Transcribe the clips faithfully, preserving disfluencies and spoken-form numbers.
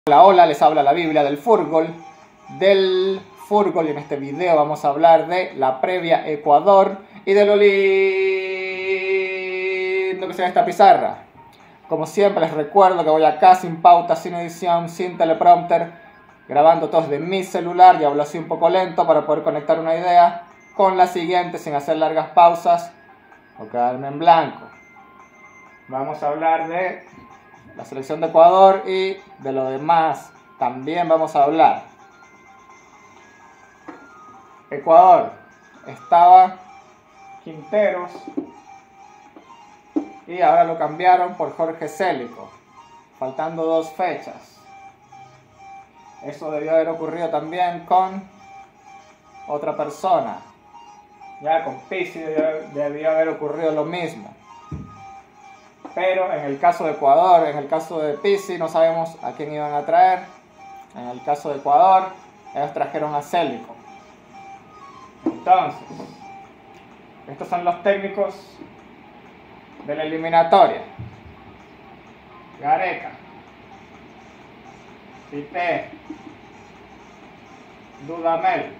Hola, hola, les habla la Biblia del fútbol, del fútbol, y en este video vamos a hablar de la previa Ecuador y de lo lindo que se ve esta pizarra. Como siempre les recuerdo que voy acá sin pauta, sin edición, sin teleprompter, grabando todo desde mi celular y hablo así un poco lento para poder conectar una idea con la siguiente sin hacer largas pausas o quedarme en blanco. Vamos a hablar de la selección de Ecuador y de lo demás también vamos a hablar. Ecuador estaba Quinteros y ahora lo cambiaron por Jorge Célico, faltando dos fechas. Eso debió haber ocurrido también con otra persona. Ya con Pizzi debió, debió haber ocurrido lo mismo. Pero en el caso de Ecuador, en el caso de Pizzi, no sabemos a quién iban a traer. En el caso de Ecuador, ellos trajeron a Célico. Entonces, estos son los técnicos de la eliminatoria. Gareca, Tite, Dudamel.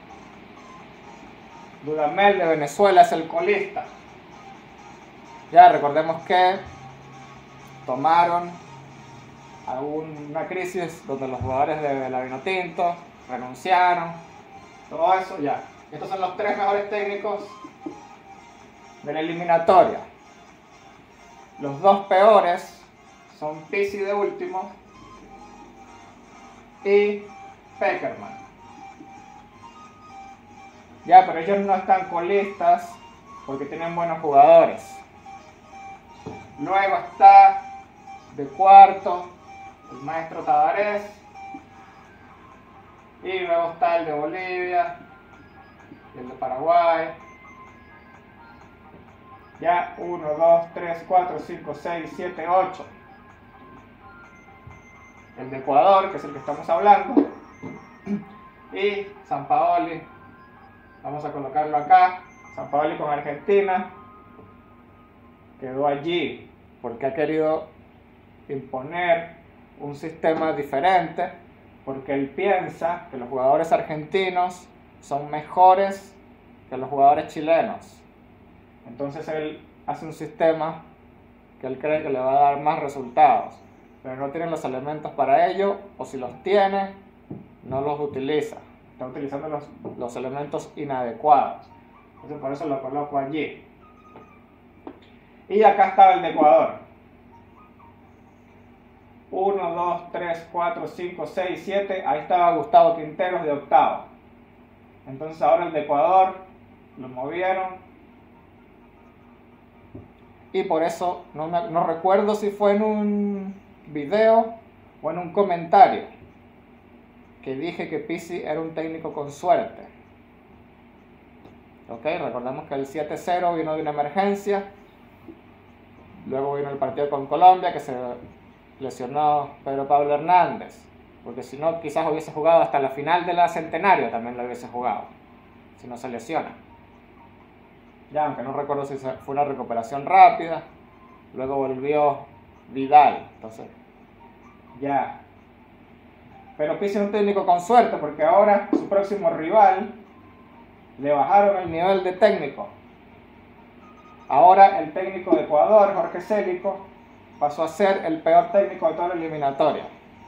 Dudamel de Venezuela es el colista. Ya recordemos que tomaron alguna crisis donde los jugadores de la Vinotinto renunciaron, todo eso ya. Estos son los tres mejores técnicos de la eliminatoria. Los dos peores son Pizzi de último y Pekerman. Ya, pero ellos no están colistas porque tienen buenos jugadores. Luego está de cuarto el maestro Tabarés. Y luego está el de Bolivia, y el de Paraguay. Ya, uno, dos, tres, cuatro, cinco, seis, siete, ocho. El de Ecuador, que es el que estamos hablando. Y Sampaoli, vamos a colocarlo acá. Sampaoli con Argentina. Quedó allí porque ha querido imponer un sistema diferente, porque él piensa que los jugadores argentinos son mejores que los jugadores chilenos. Entonces él hace un sistema que él cree que le va a dar más resultados, pero no tiene los elementos para ello, o si los tiene, no los utiliza. Está utilizando los, los elementos inadecuados. Entonces por eso lo coloco allí. Y acá estaba el de Ecuador. uno, dos, tres, cuatro, cinco, seis, siete. Ahí estaba Gustavo Quinteros de octavo. Entonces ahora el de Ecuador lo movieron. Y por eso no, me, no recuerdo si fue en un video o en un comentario que dije que Pizzi era un técnico con suerte. Ok, recordemos que el siete cero vino de una emergencia. Luego vino el partido con Colombia, que se lesionó Pedro Pablo Hernández, porque si no quizás hubiese jugado hasta la final de la Centenario, también lo hubiese jugado, si no se lesiona. Ya, aunque no recuerdo si fue una recuperación rápida. Luego volvió Vidal, entonces ya. Pero Pizzi es un técnico con suerte, porque ahora su próximo rival le bajaron el nivel de técnico. Ahora el técnico de Ecuador, Jorge Célico, pasó a ser el peor técnico de toda la eliminatoria.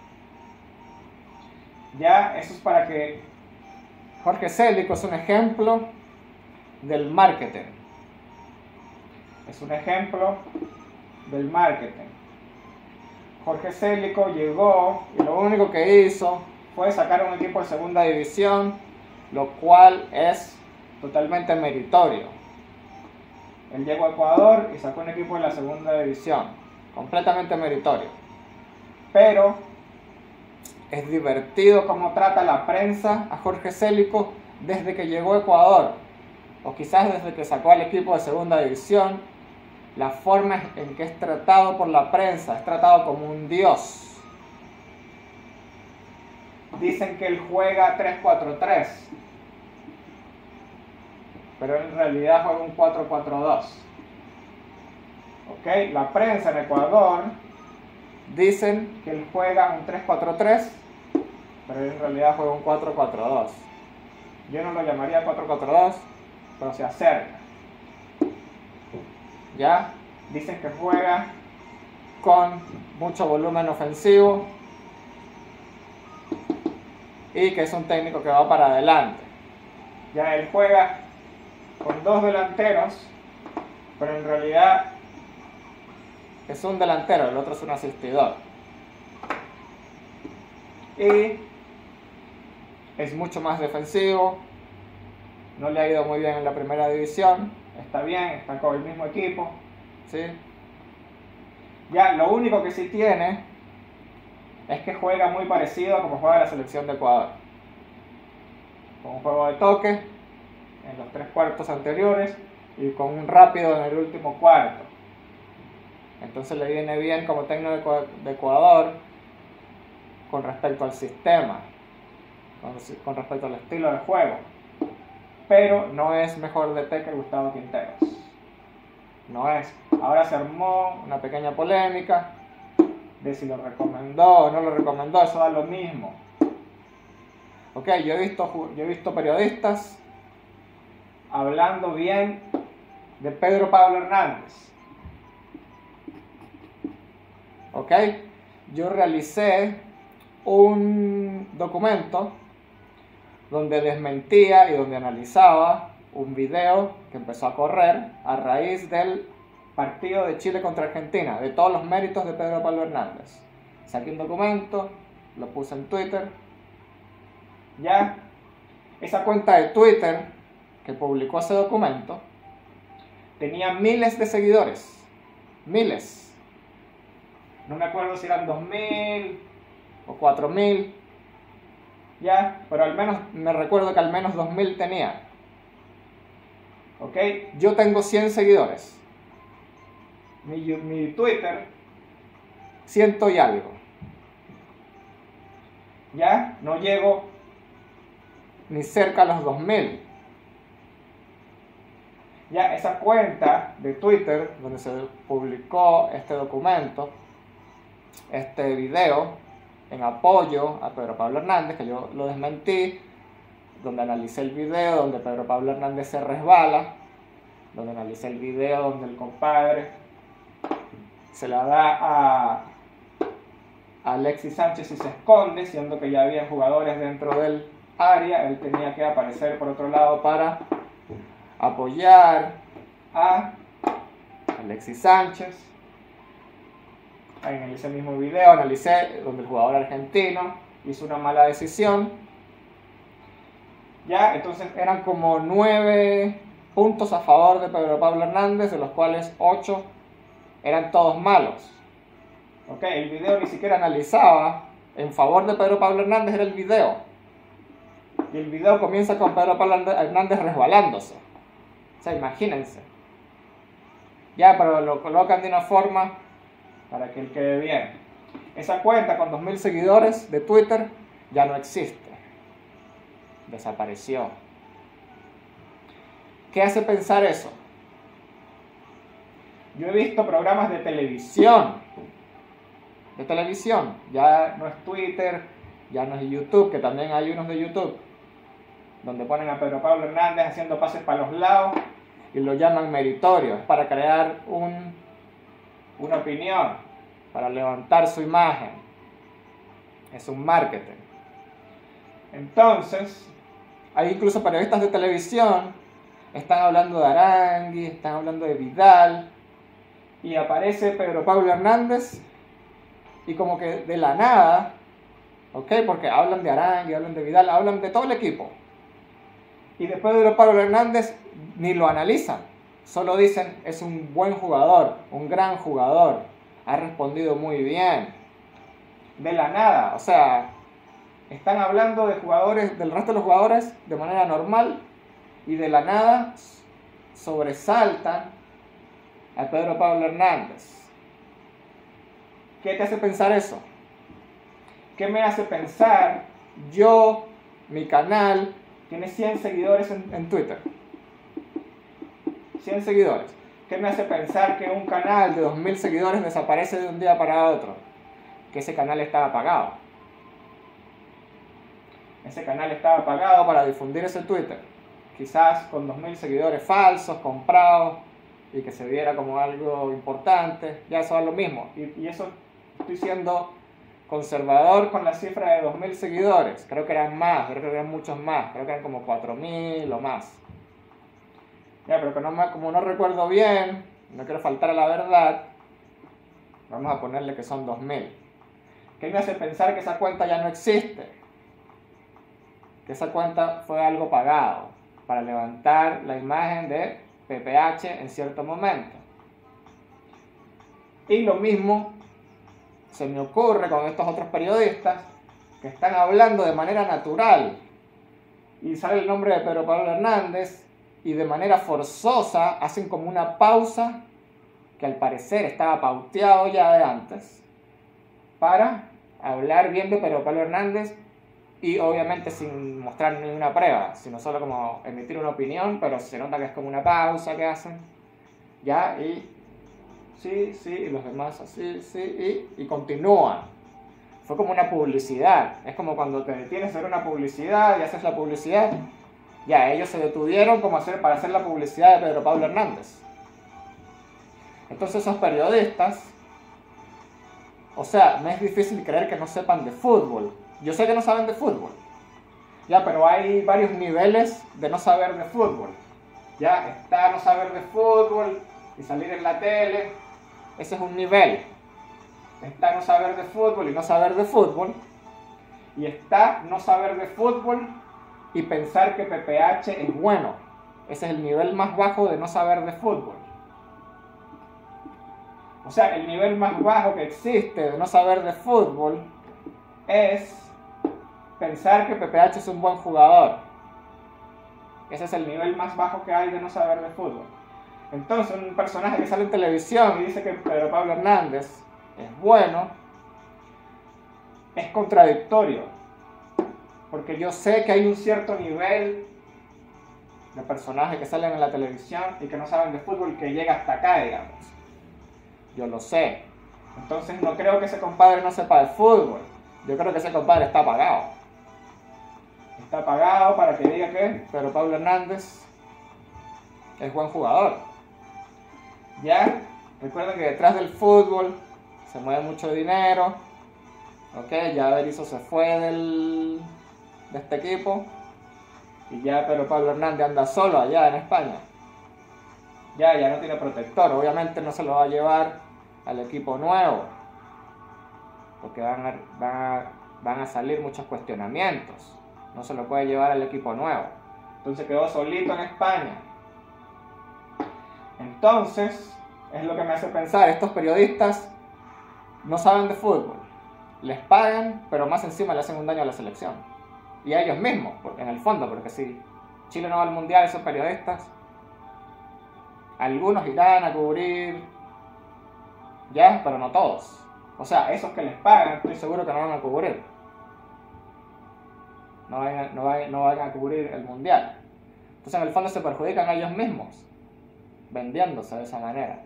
Ya, eso es para que... Jorge Célico es un ejemplo del marketing. Es un ejemplo del marketing. Jorge Célico llegó y lo único que hizo fue sacar un equipo de segunda división, lo cual es totalmente meritorio. Él llegó a Ecuador y sacó un equipo de la segunda división, completamente meritorio. Pero es divertido cómo trata la prensa a Jorge Célico desde que llegó a Ecuador, o quizás desde que sacó al equipo de segunda división. La forma en que es tratado por la prensa, es tratado como un dios. Dicen que él juega tres cuatro tres. Pero en realidad juega un cuatro cuatro dos. ¿Ok? La prensa en Ecuador dicen que él juega un tres cuatro tres, pero él en realidad juega un cuatro cuatro dos. Yo no lo llamaría cuatro cuatro dos, pero se acerca. ¿Ya? Dicen que juega con mucho volumen ofensivo y que es un técnico que va para adelante. Ya él juega con dos delanteros, pero en realidad es un delantero, el otro es un asistidor. Y es mucho más defensivo, no le ha ido muy bien en la primera división, está bien, está con el mismo equipo, ¿sí? Ya, lo único que sí tiene es que juega muy parecido a como juega la selección de Ecuador, con un juego de toque en los tres cuartos anteriores y con un rápido en el último cuarto. Entonces le viene bien como técnico de Ecuador con respecto al sistema, con respecto al estilo de juego, pero no es mejor D T que Gustavo Quinteros, no es. Ahora se armó una pequeña polémica de si lo recomendó o no lo recomendó, eso da lo mismo. Ok, yo he visto, yo he visto periodistas hablando bien de Pedro Pablo Hernández. Ok, yo realicé un documento donde desmentía y donde analizaba un video que empezó a correr a raíz del partido de Chile contra Argentina, de todos los méritos de Pedro Pablo Hernández. Saqué un documento, lo puse en Twitter. Ya, esa cuenta de Twitter que publicó ese documento tenía miles de seguidores, miles. No me acuerdo si eran dos mil o cuatro mil, ya, pero al menos me recuerdo que al menos dos mil tenía. Ok, yo tengo cien seguidores. Mi, mi Twitter, ciento y algo. Ya, no llego ni cerca a los dos mil. Ya, esa cuenta de Twitter donde se publicó este documento, este video en apoyo a Pedro Pablo Hernández, que yo lo desmentí, donde analicé el video donde Pedro Pablo Hernández se resbala, donde analicé el video donde el compadre se la da a, a Alexis Sánchez y se esconde, siendo que ya había jugadores dentro del área. Él tenía que aparecer por otro lado para apoyar a Alexis Sánchez. Ahí en ese mismo video analicé donde el jugador argentino hizo una mala decisión. Ya, entonces eran como nueve puntos a favor de Pedro Pablo Hernández, de los cuales ocho eran todos malos. Ok, el video ni siquiera analizaba en favor de Pedro Pablo Hernández, era el video. Y el video comienza con Pedro Pablo Hernández resbalándose. O sea, imagínense. Ya, pero lo colocan de una forma para que él quede bien. Esa cuenta con dos mil seguidores de Twitter ya no existe. Desapareció. ¿Qué hace pensar eso? Yo he visto programas de televisión. De televisión. Ya no es Twitter, ya no es YouTube, que también hay unos de YouTube, donde ponen a Pedro Pablo Hernández haciendo pases para los lados y lo llaman meritorio. Es para crear un, una opinión, para levantar su imagen. Es un marketing. Entonces, hay incluso periodistas de televisión, están hablando de Arangui, están hablando de Vidal, y aparece Pedro Pablo Hernández, y como que de la nada, ¿ok? Porque hablan de Arangui, hablan de Vidal, hablan de todo el equipo. Y después de Pedro Pablo Hernández ni lo analizan, solo dicen es un buen jugador, un gran jugador, ha respondido muy bien. De la nada, o sea, están hablando de jugadores, del resto de los jugadores de manera normal, y de la nada sobresaltan a Pedro Pablo Hernández. ¿Qué te hace pensar eso? ¿Qué me hace pensar? Yo, mi canal, tiene cien seguidores en, en Twitter. cien seguidores. ¿Qué me hace pensar que un canal de dos mil seguidores desaparece de un día para otro? que ese canal estaba apagado. Ese canal estaba apagado para difundir ese Twitter. Quizás con dos mil seguidores falsos, comprados, y que se viera como algo importante. Ya eso es lo mismo. Y, y eso estoy siendo conservador con la cifra de dos mil seguidores. Creo que eran más, creo que eran muchos más. Creo que eran como cuatro mil o más. Ya, pero que no, como no recuerdo bien, no quiero faltar a la verdad, vamos a ponerle que son dos mil. ¿Qué me hace pensar que esa cuenta ya no existe? Que esa cuenta fue algo pagado para levantar la imagen de P P H en cierto momento. Y lo mismo se me ocurre con estos otros periodistas que están hablando de manera natural y sale el nombre de Pedro Pablo Hernández y de manera forzosa hacen como una pausa que al parecer estaba pauteado ya de antes para hablar bien de Pedro Pablo Hernández y obviamente sin mostrar ninguna prueba, sino solo como emitir una opinión, pero se nota que es como una pausa que hacen, ya, y sí, sí, y los demás así, sí, y, y continúan. Fue como una publicidad, es como cuando te detienes a hacer una publicidad y haces la publicidad, ya, ellos se detuvieron como hacer, para hacer la publicidad de Pedro Pablo Hernández. Entonces esos periodistas, o sea, me es difícil creer que no sepan de fútbol. Yo sé que no saben de fútbol, ya, pero hay varios niveles de no saber de fútbol. Ya, está no saber de fútbol y salir en la tele, ese es un nivel. Está no saber de fútbol y no saber de fútbol. Y está no saber de fútbol y pensar que P P H es bueno. Ese es el nivel más bajo de no saber de fútbol. O sea, el nivel más bajo que existe de no saber de fútbol es pensar que P P H es un buen jugador. Ese es el nivel más bajo que hay de no saber de fútbol. Entonces, un personaje que sale en televisión y dice que Pedro Pablo Hernández es bueno, es contradictorio. Porque yo sé que hay un cierto nivel de personajes que salen en la televisión y que no saben de fútbol que llega hasta acá, digamos. Yo lo sé. Entonces, no creo que ese compadre no sepa de fútbol. Yo creo que ese compadre está pagado. Está pagado para que diga que Pedro Pablo Hernández es buen jugador. Ya, recuerden que detrás del fútbol se mueve mucho dinero. Ok, ya Berizzo se fue del, de este equipo. Y ya Pedro Pablo Hernández anda solo allá en España. Ya, ya no tiene protector. Obviamente no se lo va a llevar al equipo nuevo. Porque van a, van a, van a salir muchos cuestionamientos. No se lo puede llevar al equipo nuevo. Entonces quedó solito en España. Entonces, es lo que me hace pensar, estos periodistas no saben de fútbol. Les pagan, pero más encima le hacen un daño a la selección. Y a ellos mismos, porque en el fondo, porque si Chile no va al Mundial, esos periodistas, algunos irán a cubrir, ya, pero no todos. O sea, esos que les pagan, estoy seguro que no van a cubrir. No vayan, no, vayan, no vayan a cubrir el Mundial. Entonces en el fondo se perjudican a ellos mismos, vendiéndose de esa manera.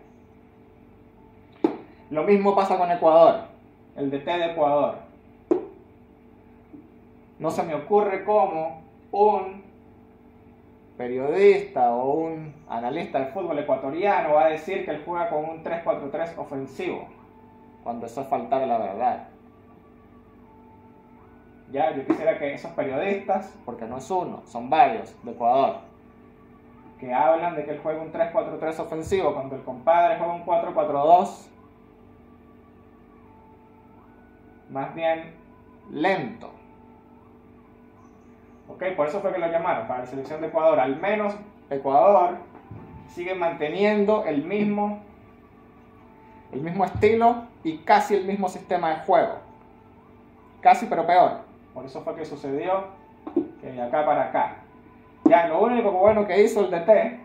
Lo mismo pasa con Ecuador, el D T de Ecuador. No se me ocurre cómo un periodista o un analista de fútbol ecuatoriano va a decir que él juega con un tres cuatro tres ofensivo, cuando eso es faltar a la verdad. Ya, yo quisiera que esos periodistas, porque no es uno, son varios de Ecuador, que hablan de que él juega un tres cuatro tres ofensivo cuando el compadre juega un cuatro cuatro dos, más bien lento. Ok, por eso fue que lo llamaron, para la selección de Ecuador. Al menos Ecuador sigue manteniendo el mismo, el mismo estilo y casi el mismo sistema de juego. Casi, pero peor. Por eso fue que sucedió que de acá para acá. Ya, lo único bueno que hizo el D T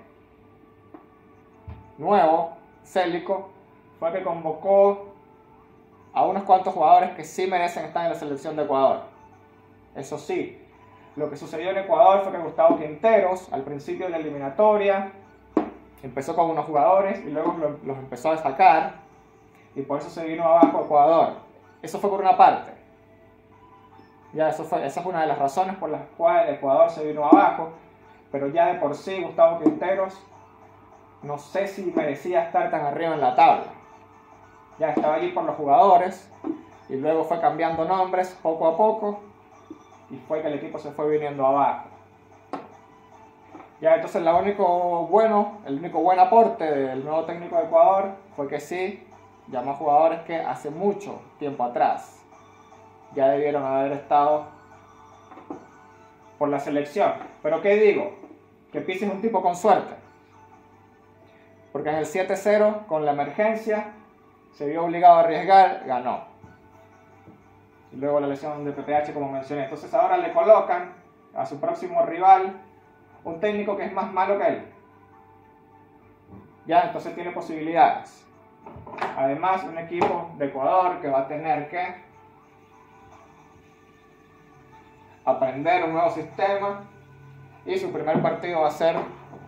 nuevo, Célico, fue que convocó a unos cuantos jugadores que sí merecen estar en la selección de Ecuador. Eso sí, lo que sucedió en Ecuador fue que Gustavo Quinteros, al principio de la eliminatoria, empezó con unos jugadores y luego los empezó a sacar, y por eso se vino abajo Ecuador. eso fue por una parte. Ya, eso fue, esa fue una de las razones por las cuales Ecuador se vino abajo. Pero ya de por sí, Gustavo Quinteros, no sé si merecía estar tan arriba en la tabla. Ya estaba allí por los jugadores y luego fue cambiando nombres poco a poco y fue que el equipo se fue viniendo abajo. Ya, entonces lo único bueno, el único buen aporte del nuevo técnico de Ecuador fue que sí llamó a jugadores que hace mucho tiempo atrás ya debieron haber estado por la selección. Pero ¿qué digo? Que Pizzi es un tipo con suerte. Porque en el siete cero, con la emergencia, se vio obligado a arriesgar, ganó. Y luego la lesión de P P H, como mencioné. Entonces ahora le colocan a su próximo rival un técnico que es más malo que él. Ya, entonces tiene posibilidades. Además, un equipo de Ecuador que va a tener que aprender un nuevo sistema y su primer partido va a ser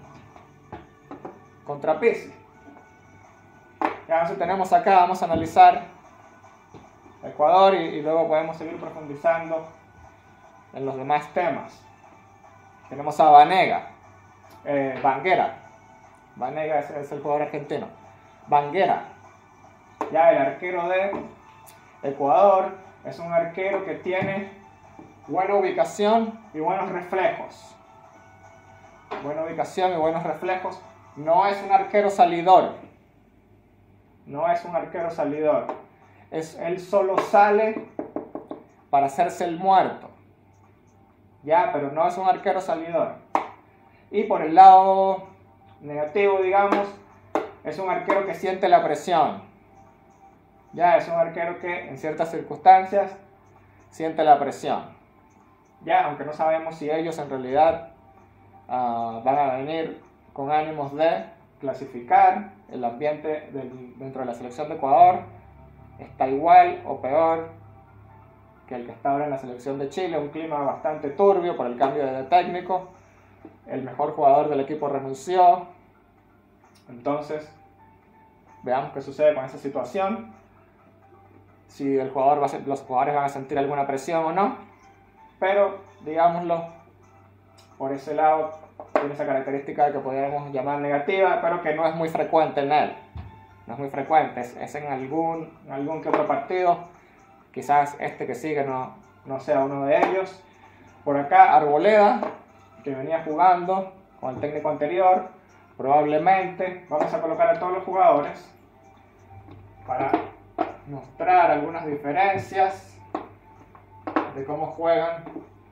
contra Pizzi. Ya, entonces tenemos acá, vamos a analizar Ecuador y, y luego podemos seguir profundizando en los demás temas. Tenemos a Vanega, eh, Banguera. Vanega es, es el jugador argentino. Banguera, ya el arquero de Ecuador, es un arquero que tiene buena ubicación y buenos reflejos. Buena ubicación y buenos reflejos. No es un arquero salidor. No es un arquero salidor. Es, él solo sale para hacerse el muerto. Ya, pero no es un arquero salidor. Y por el lado negativo, digamos, es un arquero que siente la presión. Ya, es un arquero que en ciertas circunstancias siente la presión. Ya, aunque no sabemos si ellos en realidad uh, van a venir con ánimos de clasificar. El ambiente del, dentro de la selección de Ecuador está igual o peor que el que está ahora en la selección de Chile, un clima bastante turbio por el cambio de técnico. El mejor jugador del equipo renunció. Entonces, veamos qué sucede con esa situación. Si el jugador va a ser, los jugadores van a sentir alguna presión o no. Pero, digámoslo, por ese lado tiene esa característica de que podríamos llamar negativa, pero que no es muy frecuente en él. No es muy frecuente, es, es en, algún, en algún que otro partido. Quizás este que sigue no, no sea uno de ellos. Por acá Arboleda, que venía jugando con el técnico anterior, probablemente vamos a colocar a todos los jugadores para mostrar algunas diferencias de cómo juegan.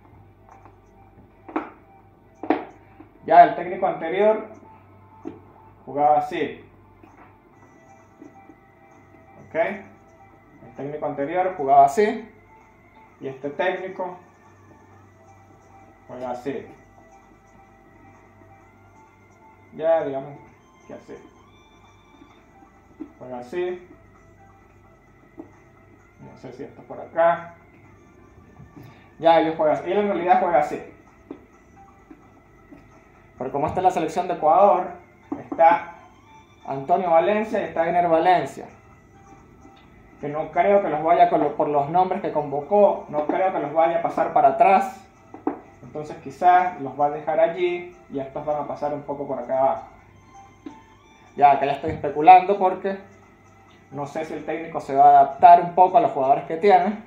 Ya el técnico anterior jugaba así. ¿Ok? El técnico anterior jugaba así. Y este técnico juega así. Ya, digamos que así. Juega así. No sé si esto por acá. Ya, ellos juegan así. Él en realidad juega así. Pero como está en la selección de Ecuador, está Antonio Valencia y está Ener Valencia. Que no creo que los vaya, por los nombres que convocó, no creo que los vaya a pasar para atrás. Entonces quizás los va a dejar allí y estos van a pasar un poco por acá abajo. Ya, acá ya estoy especulando porque no sé si el técnico se va a adaptar un poco a los jugadores que tiene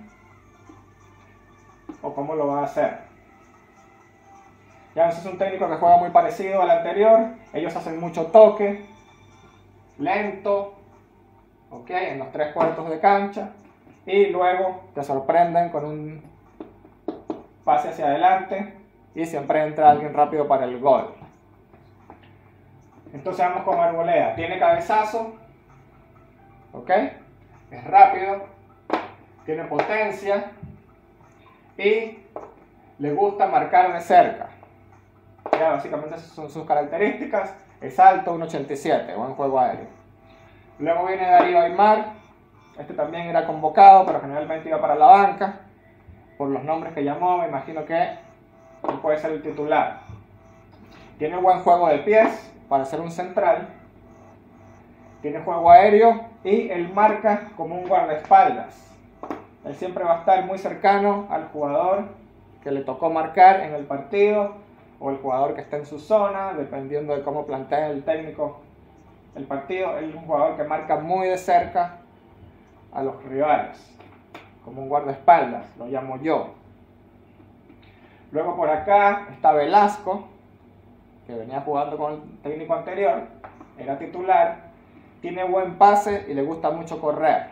o cómo lo va a hacer. Ya, ese es un técnico que juega muy parecido al anterior. Ellos hacen mucho toque, lento, ok, en los tres cuartos de cancha, y luego te sorprenden con un pase hacia adelante y siempre entra alguien rápido para el gol. Entonces vamos con Arboleda. Tiene cabezazo, ok, es rápido, tiene potencia y le gusta marcar de cerca. Ya, básicamente esas son sus características. Es alto, uno ochenta y siete, buen juego aéreo. Luego viene Darío Aymar. Este también era convocado, pero generalmente iba para la banca. Por los nombres que llamó, me imagino que él puede ser el titular. Tiene buen juego de pies para ser un central. Tiene juego aéreo y él marca como un guardaespaldas. Él siempre va a estar muy cercano al jugador que le tocó marcar en el partido o el jugador que está en su zona, dependiendo de cómo plantea el técnico el partido. Él es un jugador que marca muy de cerca a los rivales, como un guardaespaldas, lo llamo yo. Luego por acá está Velasco, que venía jugando con el técnico anterior, era titular, tiene buen pase y le gusta mucho correr.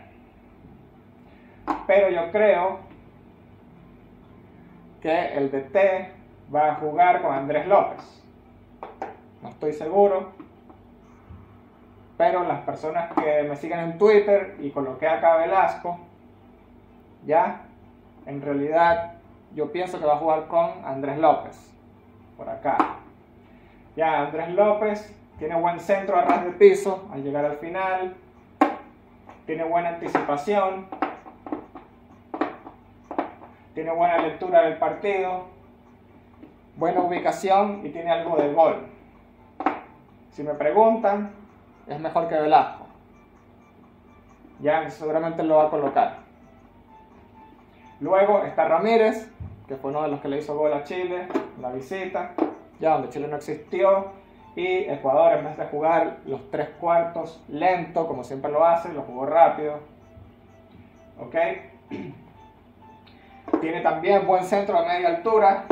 Pero yo creo que el D T va a jugar con Andrés López. No estoy seguro, pero las personas que me siguen en Twitter y coloqué acá Velasco, ya, en realidad yo pienso que va a jugar con Andrés López, por acá. Ya, Andrés López tiene buen centro a ras de piso al llegar al final, tiene buena anticipación, tiene buena lectura del partido, buena ubicación y tiene algo de gol. Si me preguntan, es mejor que Velasco. Ya, seguramente lo va a colocar. Luego está Ramírez, que fue uno de los que le hizo gol a Chile en la visita, ya donde Chile no existió, y Ecuador, en vez de jugar los tres cuartos lento, como siempre lo hace, lo jugó rápido. ¿Ok? Tiene también buen centro a media altura,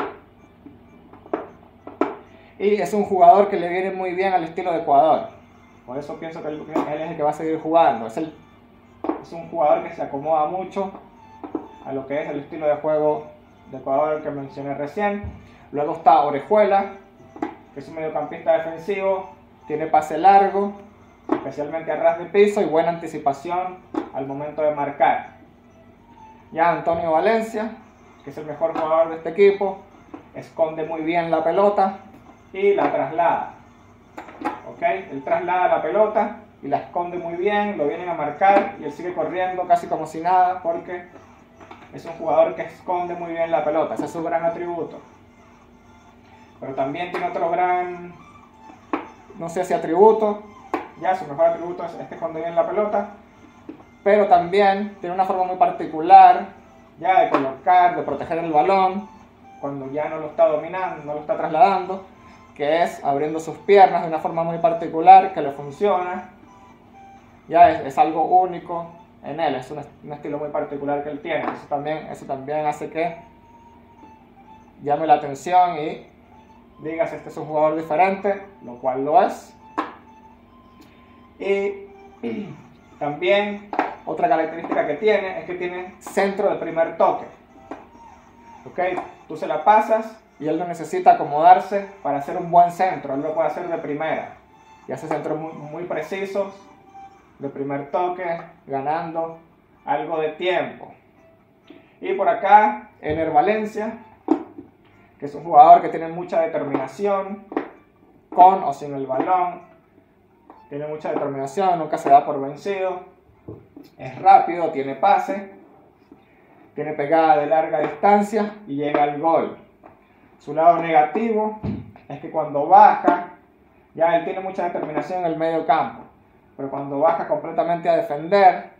y es un jugador que le viene muy bien al estilo de Ecuador. Por eso pienso que él, él es el que va a seguir jugando. Es, el, es un jugador que se acomoda mucho a lo que es el estilo de juego de Ecuador que mencioné recién. Luego está Orejuela, que es un mediocampista defensivo, tiene pase largo, especialmente a ras de piso, y buena anticipación al momento de marcar. Ya Antonio Valencia, que es el mejor jugador de este equipo, esconde muy bien la pelota y la traslada. ¿Ok? Él traslada la pelota y la esconde muy bien, lo vienen a marcar y él sigue corriendo casi como si nada, porque es un jugador que esconde muy bien la pelota. Ese es su gran atributo. Pero también tiene otro gran, no sé si atributo, ya su mejor atributo es, es que esconde bien la pelota, pero también tiene una forma muy particular ya de colocar, de proteger el balón cuando ya no lo está dominando, no lo está trasladando, que es abriendo sus piernas de una forma muy particular que le funciona. Ya es, es algo único en él, es un, un estilo muy particular que él tiene. Eso también, eso también hace que llame la atención y digas, este es un jugador diferente, lo cual lo es. Y también otra característica que tiene es que tiene centro de primer toque. ¿Ok? Tú se la pasas y él no necesita acomodarse para hacer un buen centro, él lo puede hacer de primera. Y hace centros muy, muy precisos, de primer toque, ganando algo de tiempo. Y por acá, Ener Valencia, que es un jugador que tiene mucha determinación, con o sin el balón, tiene mucha determinación, nunca se da por vencido, es rápido, tiene pase, tiene pegada de larga distancia y llega al gol. Su lado negativo es que cuando baja, ya él tiene mucha determinación en el medio campo, pero cuando baja completamente a defender,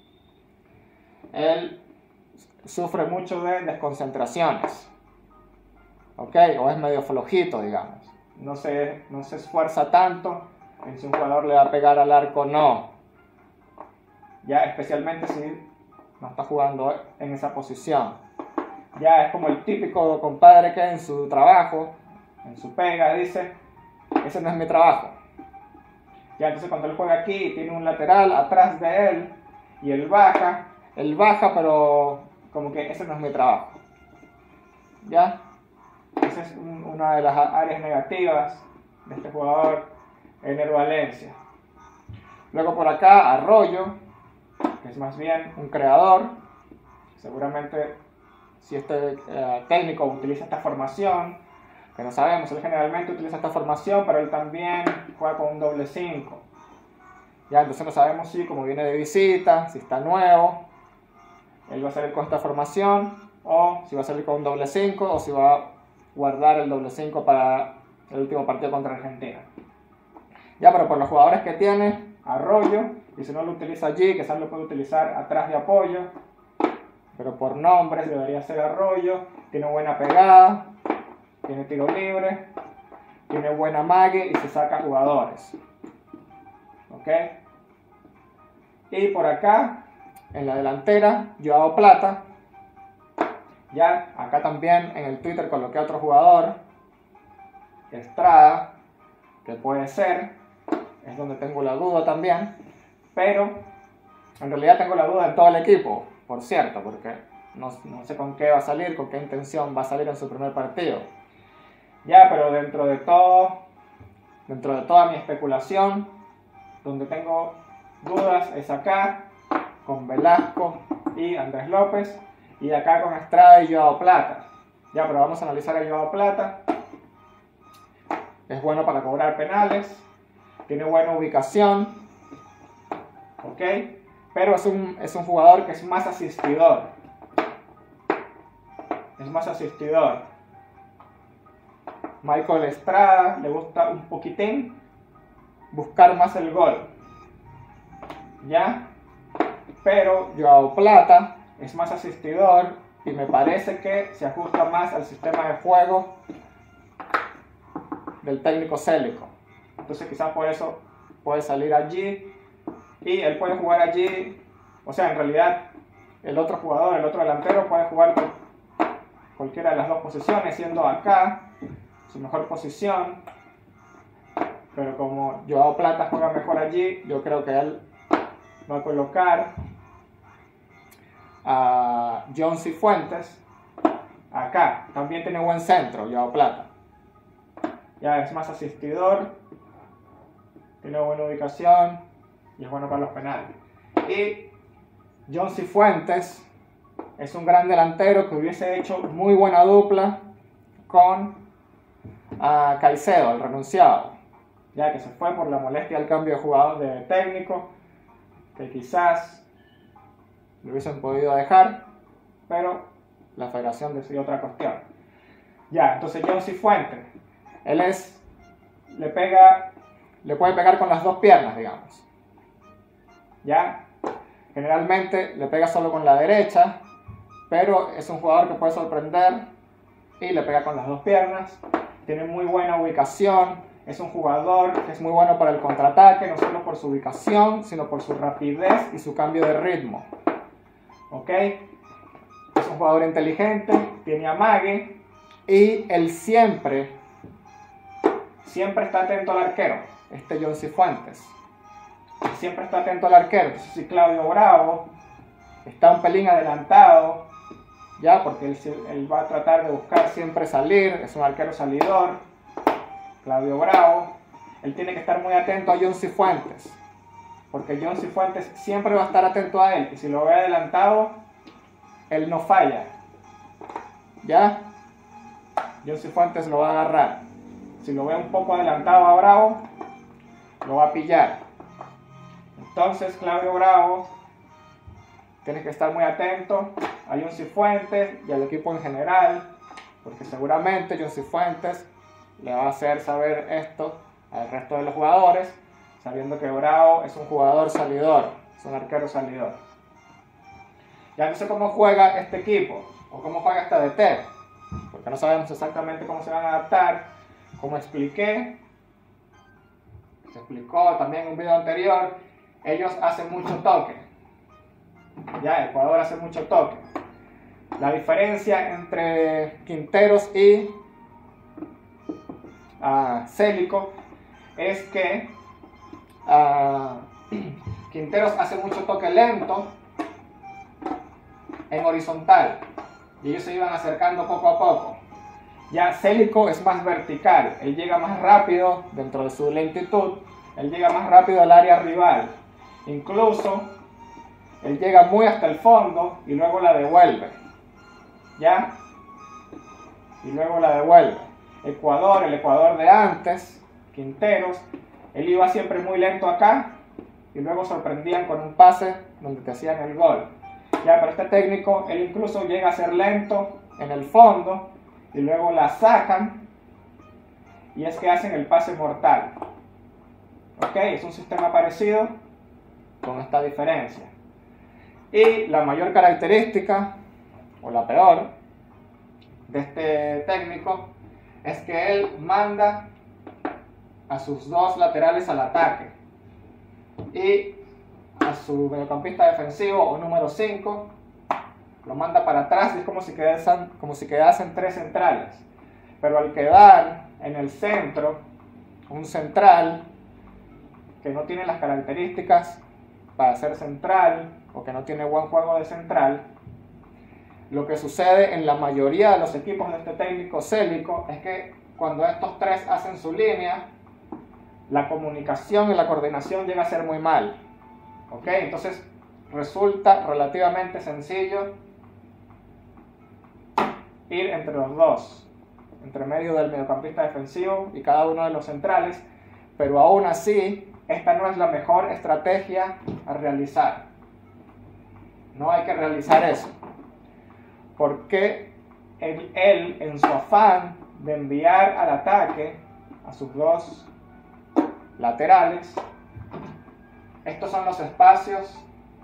él sufre mucho de desconcentraciones. ¿Ok? O es medio flojito, digamos. No se, no se esfuerza tanto en si un jugador le va a pegar al arco o no. Ya, especialmente si no está jugando en esa posición. Ya es como el típico compadre que en su trabajo, en su pega, dice, ese no es mi trabajo. Ya, entonces cuando él juega aquí, tiene un lateral atrás de él y él baja, él baja, pero como que ese no es mi trabajo. ¿Ya? Esa es un, una de las áreas negativas de este jugador, Ener Valencia. Luego por acá, Arroyo, que es más bien un creador. Seguramente si este eh, técnico utiliza esta formación, que no sabemos, él generalmente utiliza esta formación, pero él también juega con un doble cinco. Ya, entonces no sabemos si como viene de visita, si está nuevo, él va a salir con esta formación, o si va a salir con un doble cinco, o si va a guardar el doble cinco para el último partido contra Argentina. Ya, pero por los jugadores que tiene, Arroyo, y si no lo utiliza allí, quizás lo puede utilizar atrás de apoyo, pero por nombres debería ser Arroyo. Tiene buena pegada, tiene tiro libre, tiene buena mague y se saca jugadores. ¿Ok? Y por acá, en la delantera, Joao Plata. Ya, acá también en el Twitter coloqué a otro jugador, Estrada, que puede ser, es donde tengo la duda también, pero en realidad tengo la duda de todo el equipo, por cierto, porque no, no sé con qué va a salir, con qué intención va a salir en su primer partido. Ya, pero dentro de todo, dentro de toda mi especulación, donde tengo dudas es acá, con Velasco y Andrés López, y acá con Estrada y Joao Plata. Ya, pero vamos a analizar a Joao Plata. Es bueno para cobrar penales, tiene buena ubicación, ¿ok? Pero es un, es un jugador que es más asistidor. Es más asistidor. Michael Estrada le gusta un poquitín buscar más el gol, ¿ya? Pero Joao Plata es más asistidor y me parece que se ajusta más al sistema de juego del técnico Célico. Entonces quizás por eso puede salir allí y él puede jugar allí. O sea, en realidad el otro jugador, el otro delantero puede jugar con cualquiera de las dos posiciones, siendo acá su mejor posición. Pero como Joao Plata juega mejor allí, yo creo que él va a colocar a John Cifuentes acá. También tiene buen centro, Joao Plata. Ya es más asistidor, tiene buena ubicación y es bueno para los penales. Y John Cifuentes es un gran delantero que hubiese hecho muy buena dupla con uh, Caicedo, el renunciado, ya que se fue por la molestia del cambio de jugador de técnico, que quizás lo hubiesen podido dejar, pero la federación decidió otra cuestión. Ya, entonces John Cifuentes, él es, le pega, le puede pegar con las dos piernas, digamos. Ya, generalmente le pega solo con la derecha, pero es un jugador que puede sorprender y le pega con las dos piernas. Tiene muy buena ubicación, es un jugador que es muy bueno para el contraataque, no solo por su ubicación, sino por su rapidez y su cambio de ritmo. ¿Ok? Es un jugador inteligente, tiene amague y él siempre, siempre está atento al arquero, este John Cifuentes. Siempre está atento al arquero. Entonces, si Claudio Bravo está un pelín adelantado, ya, porque él, él va a tratar de buscar siempre salir, es un arquero salidor, Claudio Bravo, él tiene que estar muy atento a John Cifuentes, porque John Cifuentes siempre va a estar atento a él, y si lo ve adelantado, él no falla, ¿ya? John Cifuentes lo va a agarrar. Si lo ve un poco adelantado a Bravo, lo va a pillar. Entonces Claudio Bravo tiene que estar muy atento a John Cifuentes y al equipo en general, porque seguramente John Cifuentes le va a hacer saber esto al resto de los jugadores, sabiendo que Bravo es un jugador salidor, es un arquero salidor. Ya no sé cómo juega este equipo, o cómo juega esta D T, porque no sabemos exactamente cómo se van a adaptar. Como expliqué, se explicó también en un video anterior, ellos hacen mucho toque. Ya, Ecuador hace mucho toque. La diferencia entre Quinteros y uh, Célico es que uh, Quinteros hace mucho toque lento en horizontal y ellos se iban acercando poco a poco. Ya Célico es más vertical, él llega más rápido dentro de su lentitud, él llega más rápido al área rival, incluso él llega muy hasta el fondo y luego la devuelve, ¿ya? Y luego la devuelve. Ecuador, el Ecuador de antes, Quinteros, él iba siempre muy lento acá y luego sorprendían con un pase donde te hacían el gol. Ya, pero este técnico, él incluso llega a ser lento en el fondo y luego la sacan y es que hacen el pase mortal. ¿Ok? Es un sistema parecido con esta diferencia. Y la mayor característica o la peor, de este técnico es que él manda a sus dos laterales al ataque y a su mediocampista defensivo o número cinco lo manda para atrás y es como si quedasen, como si quedasen tres centrales. Pero al quedar en el centro un central que no tiene las características para ser central o que no tiene buen juego de central, lo que sucede en la mayoría de los equipos de este técnico Célico es que cuando estos tres hacen su línea, la comunicación y la coordinación llega a ser muy mal. ¿Ok? Entonces resulta relativamente sencillo ir entre los dos, entre medio del mediocampista defensivo y cada uno de los centrales, pero aún así esta no es la mejor estrategia a realizar. No hay que realizar eso, porque él, él en su afán de enviar al ataque a sus dos laterales, estos son los espacios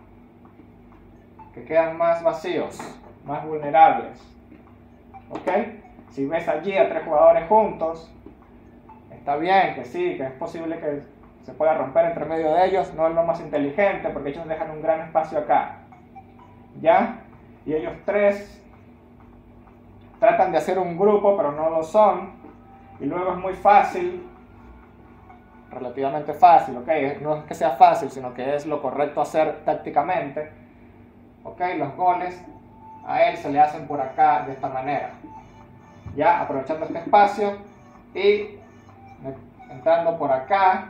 que quedan más vacíos, más vulnerables. ¿Ok? Si ves allí a tres jugadores juntos, está bien que sí, que es posible que se pueda romper entre medio de ellos, no es lo más inteligente porque ellos dejan un gran espacio acá. ¿Ya? Y ellos tres tratan de hacer un grupo, pero no lo son. Y luego es muy fácil, relativamente fácil, ¿ok? No es que sea fácil, sino que es lo correcto hacer tácticamente. ¿Ok? Los goles a él se le hacen por acá de esta manera. Ya, aprovechando este espacio y entrando por acá,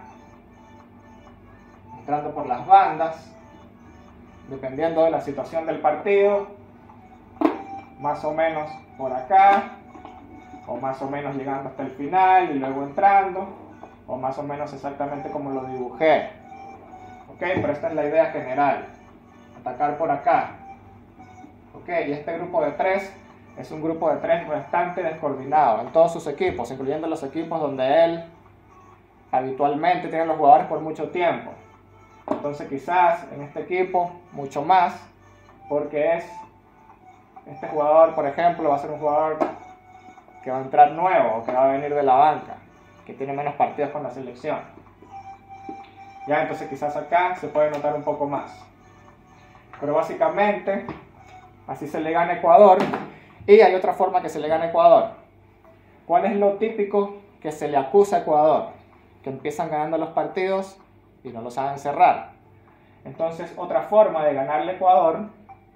entrando por las bandas, dependiendo de la situación del partido, más o menos por acá, o más o menos llegando hasta el final y luego entrando, o más o menos exactamente como lo dibujé. Ok, pero esta es la idea general, atacar por acá. Ok, y este grupo de tres es un grupo de tres bastante descoordinado en todos sus equipos, incluyendo los equipos donde él habitualmente tiene los jugadores por mucho tiempo. Entonces quizás en este equipo mucho más, porque es este jugador, por ejemplo, va a ser un jugador que va a entrar nuevo o que va a venir de la banca, que tiene menos partidos con la selección. Ya, entonces quizás acá se puede notar un poco más. Pero básicamente así se le gana a Ecuador. Y hay otra forma que se le gana a Ecuador. ¿Cuál es lo típico que se le acusa a Ecuador? Que empiezan ganando los partidos y no lo saben cerrar. Entonces otra forma de ganarle a Ecuador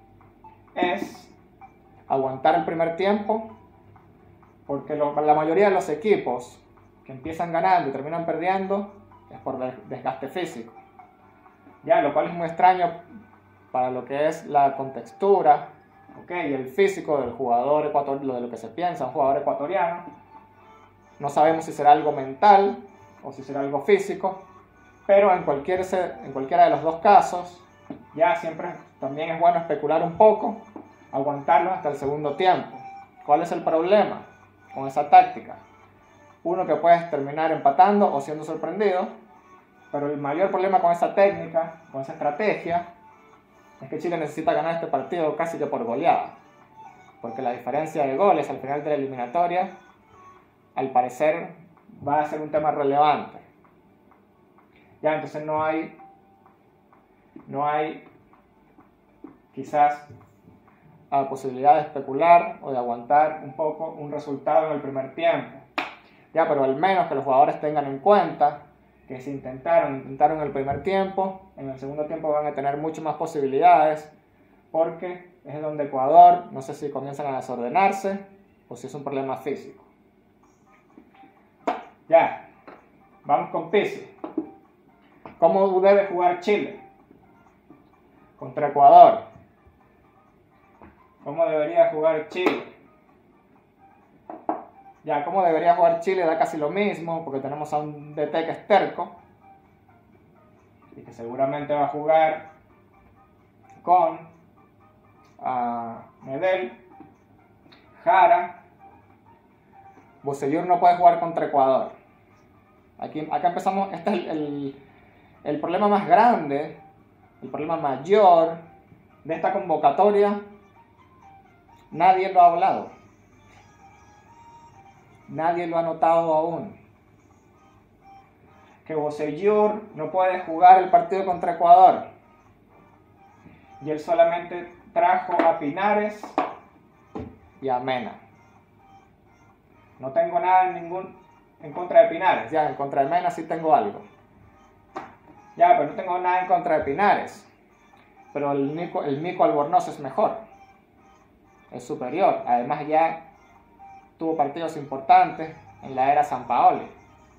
es aguantar el primer tiempo, porque lo, la mayoría de los equipos que empiezan ganando y terminan perdiendo es por desgaste físico. Ya, lo cual es muy extraño para lo que es la contextura, okay, y el físico del jugador ecuatoriano, de lo que se piensa un jugador ecuatoriano. No sabemos si será algo mental o si será algo físico, pero en, cualquier, en cualquiera de los dos casos, ya siempre también es bueno especular un poco, aguantarlos hasta el segundo tiempo. ¿Cuál es el problema con esa táctica? Uno, que puedes terminar empatando o siendo sorprendido, pero el mayor problema con esa técnica, con esa estrategia, es que Chile necesita ganar este partido casi que por goleada, porque la diferencia de goles al final de la eliminatoria, al parecer, va a ser un tema relevante. Ya, entonces no hay, no hay quizás la posibilidad de especular o de aguantar un poco un resultado en el primer tiempo. Ya, pero al menos que los jugadores tengan en cuenta que si intentaron, intentaron el primer tiempo, en el segundo tiempo van a tener mucho más posibilidades, porque es donde Ecuador, no sé si comienzan a desordenarse o si es un problema físico. Ya, vamos con Pizzi. ¿Cómo debe jugar Chile contra Ecuador? ¿Cómo debería jugar Chile? Ya, ¿cómo debería jugar Chile? Da casi lo mismo, porque tenemos a un D T que es terco y que seguramente va a jugar con uh, Medel, Jara. Bocellur no puede jugar contra Ecuador. Aquí, acá empezamos, este es el, el, el problema más grande, el problema mayor de esta convocatoria Nadie lo ha hablado. Nadie lo ha notado aún. Que Bocellur no puede jugar el partido contra Ecuador. Y él solamente trajo a Pinares y a Mena. No tengo nada en, ningún, en contra de Pinares. Ya, en contra de Mena sí tengo algo. Ya, pero no tengo nada en contra de Pinares. Pero el Mico, el Mico Albornoz es mejor. Es superior. Además ya tuvo partidos importantes en la era Sampaoli.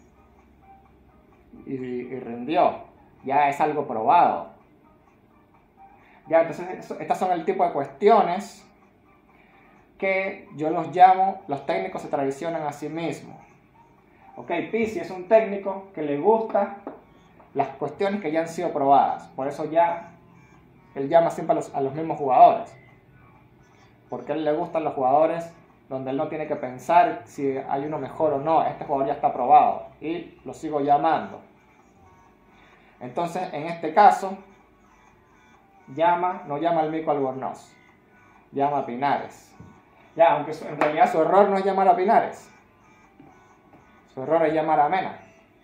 Y, y rindió. Ya es algo probado. Ya, entonces estas son el tipo de cuestiones que yo los llamo, los técnicos se traicionan a sí mismos. Ok, Pizzi es un técnico que le gusta las cuestiones que ya han sido probadas. Por eso ya él llama siempre a los, a los mismos jugadores. Porque a él le gustan los jugadores donde él no tiene que pensar si hay uno mejor o no. Este jugador ya está probado y lo sigo llamando. Entonces, en este caso, llama, no llama al Mico Albornoz, llama a Pinares. Ya, aunque en realidad su error no es llamar a Pinares. Su error es llamar a Mena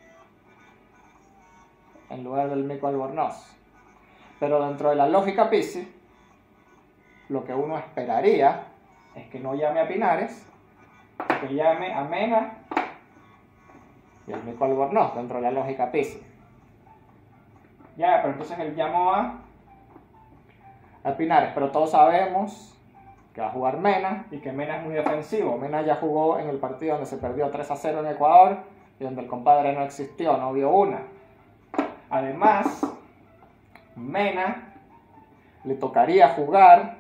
en lugar del Mico Albornoz. Pero dentro de la lógica Pizzi, lo que uno esperaría es que no llame a Pinares, que llame a Mena y al Mico Albornoz, dentro de la lógica Pizzi. Ya, pero entonces él llamó a, a Pinares, pero todos sabemos que va a jugar Mena y que Mena es muy defensivo. Mena ya jugó en el partido donde se perdió tres a cero en Ecuador y donde el compadre no existió, no vio una. Además, Mena le tocaría jugar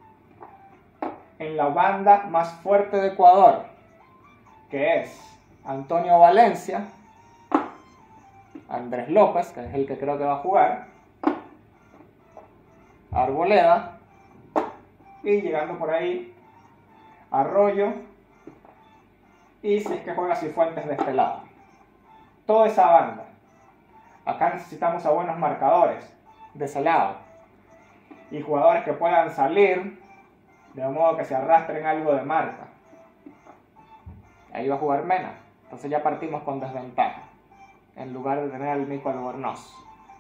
en la banda más fuerte de Ecuador, que es Antonio Valencia, Andrés López, que es el que creo que va a jugar, Arboleda, y llegando por ahí Arroyo, y si es que juega Cifuentes de este lado. Toda esa banda. Acá necesitamos a buenos marcadores de ese lado y jugadores que puedan salir de modo que se arrastren algo de marca. Ahí va a jugar Mena. Entonces ya partimos con desventaja en lugar de tener al Mico Albornoz.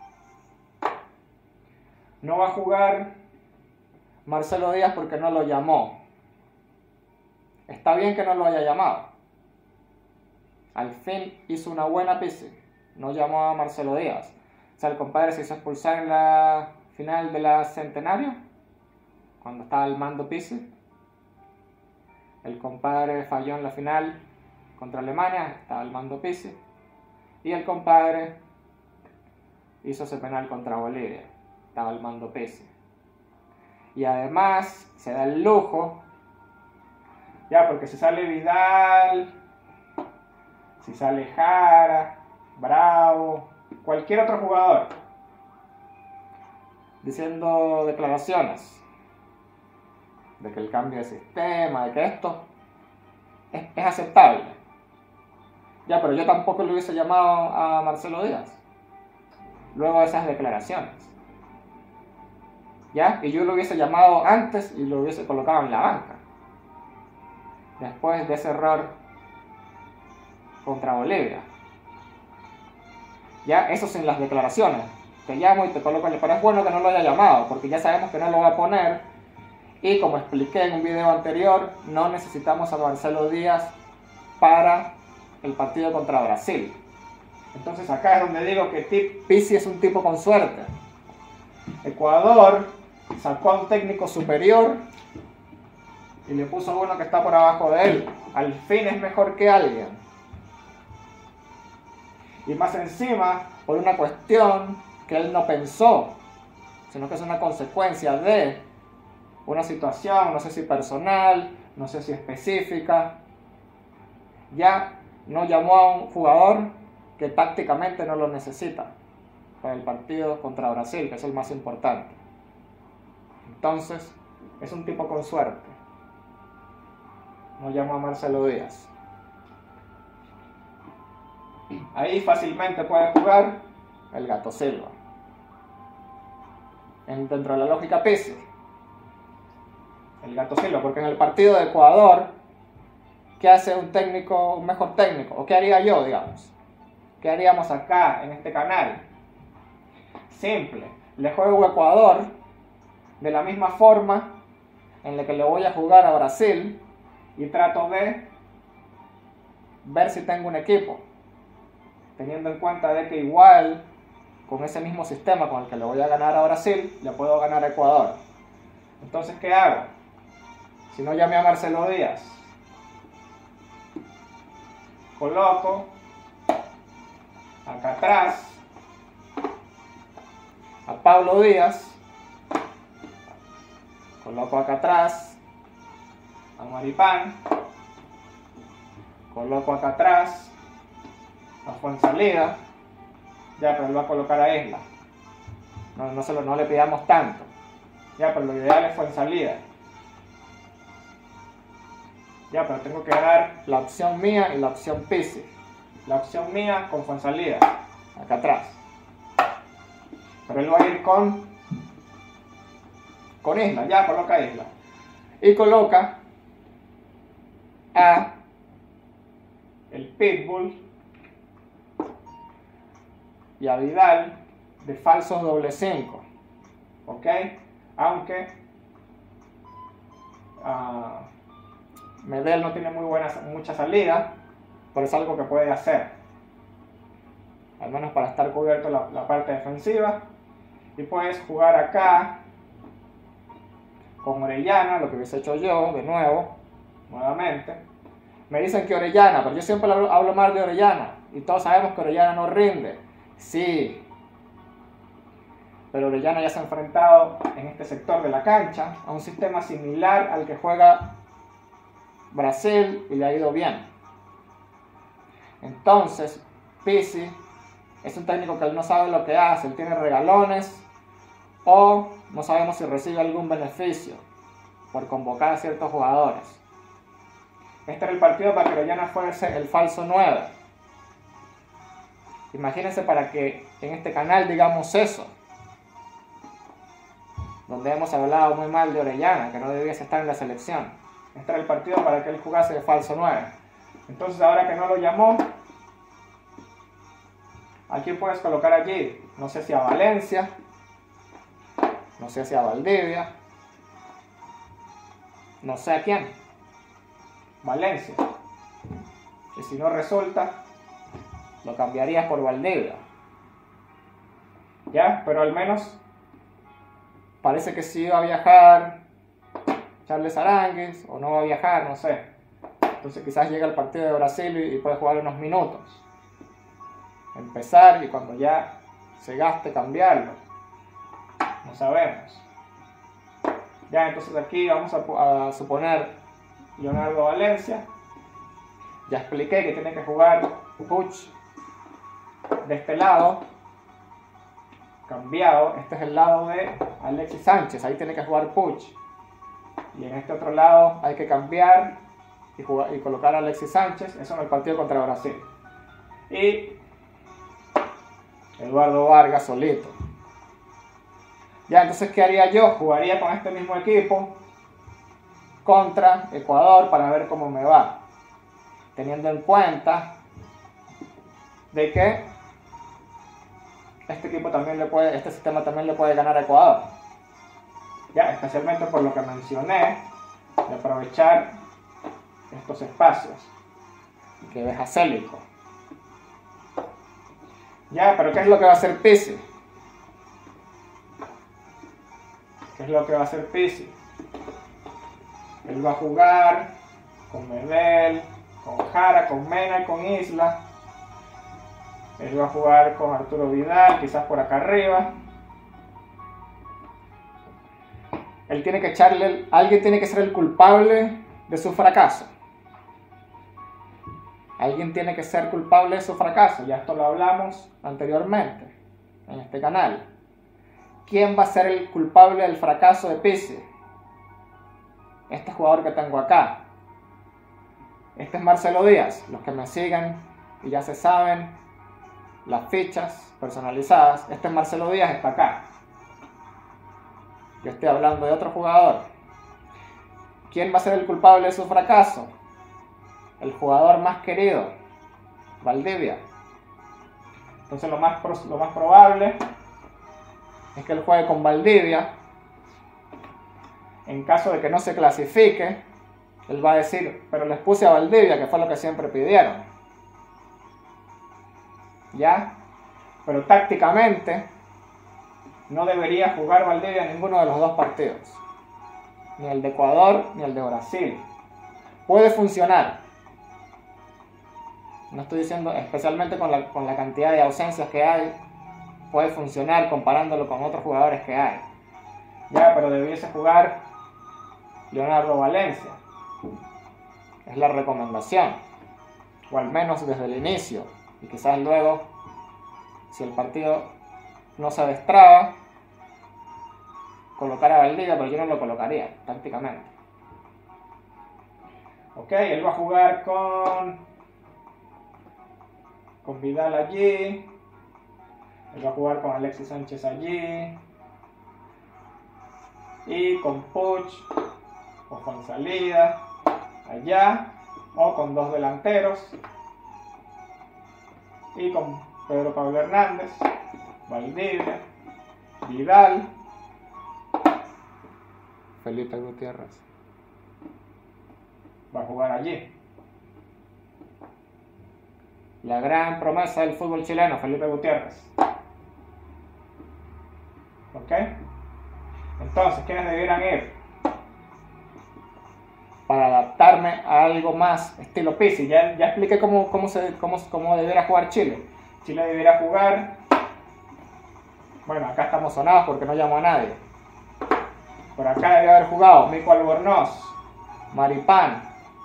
No va a jugar Marcelo Díaz porque no lo llamó. Está bien que no lo haya llamado. Al fin hizo una buena Pizzi. No llamó a Marcelo Díaz. O sea, el compadre se hizo expulsar en la final de la Centenario, cuando estaba al mando Pizzi. El compadre falló en la final contra Alemania, estaba al mando Pizzi. Y el compadre hizo ese penal contra Bolivia, estaba al mando Pizzi. Y además se da el lujo, ya, porque si sale Vidal, si sale Jara, Bravo, cualquier otro jugador diciendo declaraciones de que el cambio de sistema, de que esto es, es aceptable. Ya, pero yo tampoco le hubiese llamado a Marcelo Díaz luego de esas declaraciones. ¿Ya? Y yo lo hubiese llamado antes y lo hubiese colocado en la banca después de ese error contra Bolivia. Ya, eso sin las declaraciones. Te llamo y te coloco, pero es bueno que no lo haya llamado, porque ya sabemos que no lo va a poner. Y como expliqué en un video anterior, no necesitamos a Marcelo Díaz para el partido contra Brasil. Entonces acá es donde digo que Pizzi es un tipo con suerte. Ecuador sacó a un técnico superior y le puso a uno que está por abajo de él. Al fin es mejor que alguien. Y más encima, por una cuestión que él no pensó, sino que es una consecuencia de una situación, no sé si personal, no sé si específica. Ya no llamó a un jugador que tácticamente no lo necesita para el partido contra Brasil, que es el más importante. Entonces, es un tipo con suerte. No llamó a Marcelo Díaz. Ahí fácilmente puede jugar el Gato Silva. En, dentro de la lógica Pizzi. el Gato Silva, porque en el partido de Ecuador, ¿qué hace un técnico, un mejor técnico? ¿O qué haría yo, digamos? ¿Qué haríamos acá, en este canal? Simple, le juego a Ecuador de la misma forma en la que le voy a jugar a Brasil y trato de ver si tengo un equipo, teniendo en cuenta de que igual con ese mismo sistema con el que le voy a ganar a Brasil, le puedo ganar a Ecuador. Entonces, ¿qué hago? Si no, llamé a Marcelo Díaz. Coloco acá atrás a Pablo Díaz. Coloco acá atrás a Maripán. Coloco acá atrás a Fuenzalida. Ya, pero él va a colocar a Isla. No, no, se lo, no le pidamos tanto. Ya, pero lo ideal es Fuenzalida. Ya, pero tengo que dar la opción mía y la opción Pizzi. La opción mía con Fuenzalida. Acá atrás. Pero él va a ir con... Con Isla. Ya, coloca Isla. Y coloca a el Pitbull y a Vidal de falsos doble cinco, ok, aunque uh, Medel no tiene muy buena, mucha salida, pero es algo que puede hacer, al menos para estar cubierto la, la parte defensiva. Y puedes jugar acá con Orellana, lo que hubiese hecho yo, de nuevo, nuevamente. Me dicen que Orellana, pero yo siempre hablo, hablo mal de Orellana, y todos sabemos que Orellana no rinde. Sí, pero Orellana ya se ha enfrentado en este sector de la cancha a un sistema similar al que juega Brasil y le ha ido bien. Entonces, Pizzi es un técnico que él no sabe lo que hace, él tiene regalones o no sabemos si recibe algún beneficio por convocar a ciertos jugadores. Este era el partido para que Orellana fuese el falso nueve. Imagínense para que en este canal digamos eso, donde hemos hablado muy mal de Orellana, que no debiese estar en la selección. Este era el partido para que él jugase de falso nueve. Entonces, ahora que no lo llamó, ¿a quién puedes colocar allí? No sé si a Valencia, no sé si a Valdivia, no sé a quién. Valencia. Y si no resulta, lo cambiarías por Valdivia. ¿Ya? Pero al menos parece que sí va a viajar Charles Aránguiz, o no va a viajar, no sé. Entonces quizás llega el partido de Brasil y puede jugar unos minutos. Empezar y cuando ya se gaste cambiarlo. No sabemos. Ya, entonces aquí vamos a, a suponer Leonardo Valencia. Ya expliqué que tiene que jugar Puig de este lado, cambiado. Este es el lado de Alexis Sánchez, ahí tiene que jugar Puig. Y en este otro lado hay que cambiar y, jugar, y colocar a Alexis Sánchez, eso en el partido contra Brasil. Y Eduardo Vargas solito. Ya, entonces, ¿qué haría yo? Jugaría con este mismo equipo contra Ecuador para ver cómo me va, teniendo en cuenta de que este equipo también le puede, este sistema también le puede ganar a Ecuador. Ya, especialmente por lo que mencioné, de aprovechar estos espacios que deja Célico. Ya, pero ¿qué es lo que va a hacer Pizzi? ¿Qué es lo que va a hacer Pizzi? Él va a jugar con Medel, con Jara, con Mena y con Isla. Él va a jugar con Arturo Vidal, quizás por acá arriba. Él tiene que echarle, alguien tiene que ser el culpable de su fracaso. Alguien tiene que ser culpable de su fracaso. Ya esto lo hablamos anteriormente en este canal. ¿Quién va a ser el culpable del fracaso de Pizzi? Este jugador que tengo acá. Este es Marcelo Díaz. Los que me siguen y ya se saben las fichas personalizadas. Este es Marcelo Díaz, está acá. Yo estoy hablando de otro jugador. ¿quién va a ser el culpable de su fracaso? El jugador más querido, Valdivia. Entonces lo más, lo más probable es que él juegue con Valdivia. En caso de que no se clasifique, él va a decir, pero les puse a Valdivia, que fue lo que siempre pidieron. ¿Ya? Pero tácticamente no debería jugar Valdivia en ninguno de los dos partidos. Ni el de Ecuador, ni el de Brasil. Puede funcionar. No estoy diciendo, especialmente con la, con la cantidad de ausencias que hay, puede funcionar comparándolo con otros jugadores que hay. Ya, pero debiese jugar Leonardo Valencia. Es la recomendación. O al menos desde el inicio. Y quizás luego, si el partido no se destraba, colocar a Valdivia, pero yo no lo colocaría, tácticamente. Ok, él va a jugar con... con Vidal allí, él va a jugar con Alexis Sánchez allí, y con Puig o con Salida allá, o con dos delanteros, y con Pedro Pablo Hernández, Valdivia, Vidal, Felipe Gutiérrez va a jugar allí. La gran promesa del fútbol chileno, Felipe Gutiérrez. ¿Ok? Entonces, ¿quiénes debieran ir? Para adaptarme a algo más estilo Pizzi. Ya, ya expliqué cómo, cómo, se, cómo, cómo debiera jugar Chile. Chile debiera jugar... Bueno, acá estamos sonados porque no llamo a nadie. Por acá debería haber jugado Mico Albornoz, Maripán,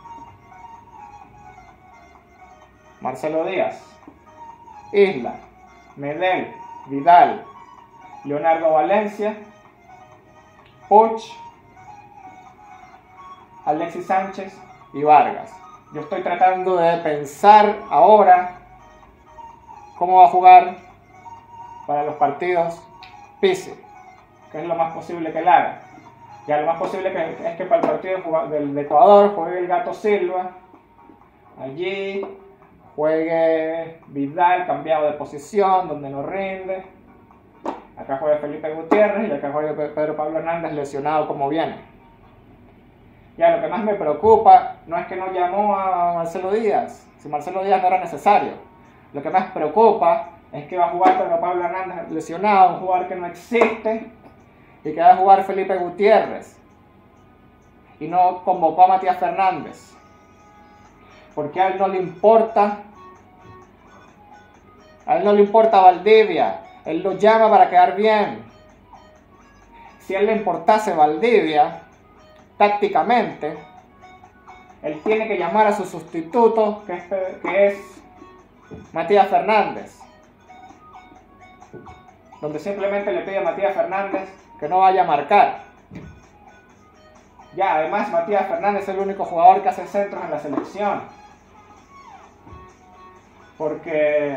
Marcelo Díaz, Isla, Medel, Vidal, Leonardo Valencia, Puig, Alexis Sánchez y Vargas. Yo estoy tratando de pensar ahora cómo va a jugar para los partidos Pizzi, que es lo más posible que él haga. Ya lo más posible que, es que para el partido del Ecuador juegue el Gato Silva, allí juegue Vidal cambiado de posición, donde no rinde. Acá juega Felipe Gutiérrez y acá juega Pedro Pablo Hernández lesionado como viene. Ya, lo que más me preocupa no es que no llamó a Marcelo Díaz, si Marcelo Díaz no era necesario. Lo que más preocupa es que va a jugar Pedro Pablo Hernández lesionado, un jugador que no existe, y que va a jugar Felipe Gutiérrez. Y no convocó a Matías Fernández. Porque a él no le importa, a él no le importa Valdivia, él lo llama para quedar bien. Si a él le importase Valdivia, tácticamente, él tiene que llamar a su sustituto, que es, que es Matías Fernández. Donde simplemente le pide a Matías Fernández que no vaya a marcar. Ya, además Matías Fernández es el único jugador que hace centros en la selección. Porque